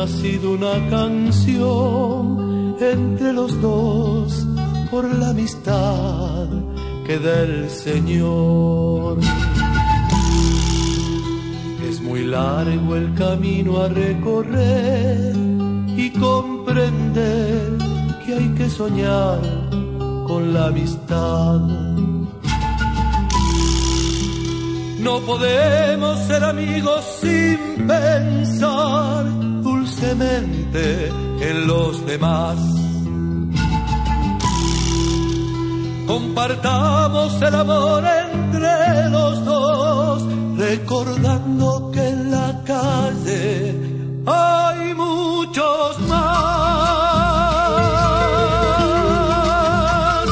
nacido una canción entre los dos por la amistad que da el Señor. Es muy largo el camino a recorrer y comprender que hay que soñar con la amistad. No podemos ser amigos sin pensar dulcemente en los demás. Compartamos el amor entre los dos, recordando que en la calle hay muchos más.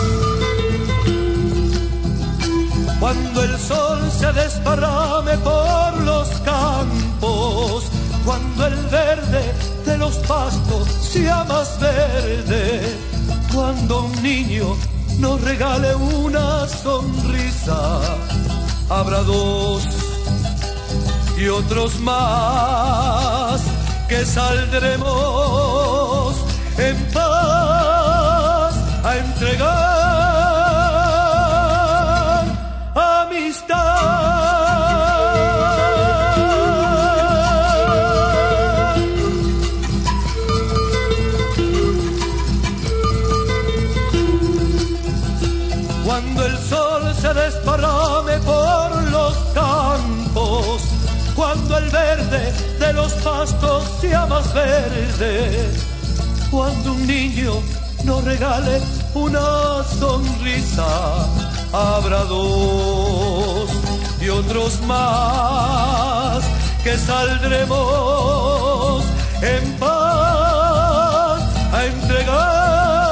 Cuando el sol se desparrame por los campos, cuando el verde de los pastos sea más verde, cuando un niño nos regale una sonrisa, habrá dos y otros más que saldremos en paz a entregar amistad. Cuando el sol se desparrame por los campos, cuando el verde de los pastos sea más verde, cuando un niño nos regale una sonrisa, habrá dos y otros más que saldremos en paz a entregar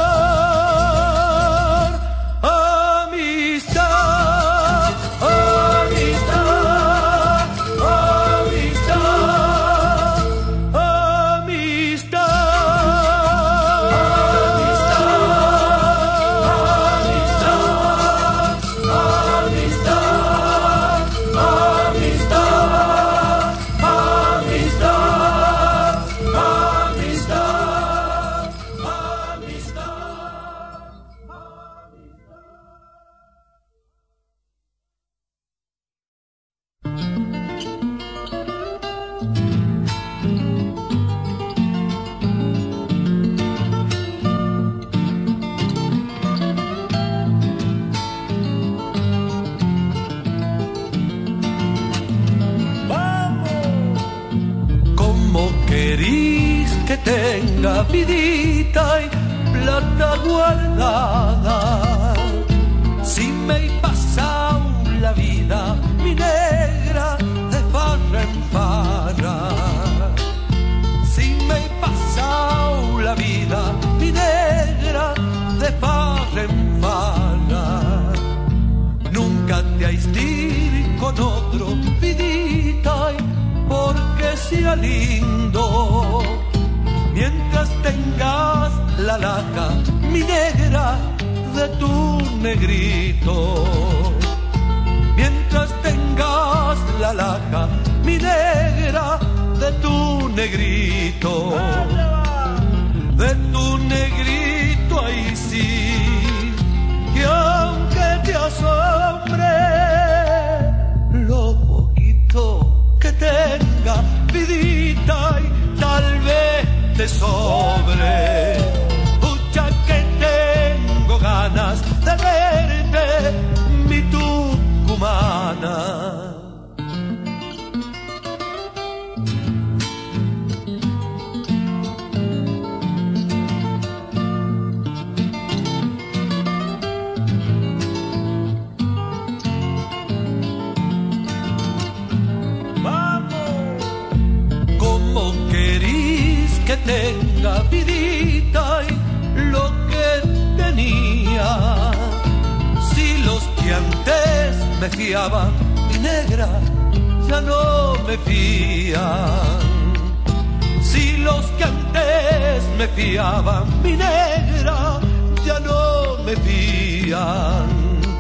tenga vidita y plata guardada. Si me pasa la vida, mi negra, de farra en farra. Si me pasa la vida, mi negra, de farra en farra. Nunca te aistir con otro vidita y porque sea lindo. Mientras tengas la laca, mi negra, de tu negrito. Mientras tengas la laca, mi negra, de tu negrito. De tu negrito, ahí sí, que aunque te asombre lo poquito que tenga vidita y tal vez te sobre, pucha que tengo ganas de verte, mi tucumana. Que tenga vidita y lo que tenía. Si los que antes me fiaban, mi negra, ya no me fían. Si los que antes me fiaban, mi negra, ya no me fían.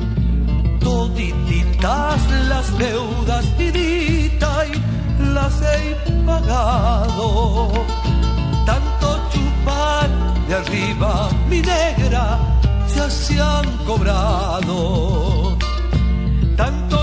Todititas las deudas, vidita, y las he pagado. se han cobrado, tanto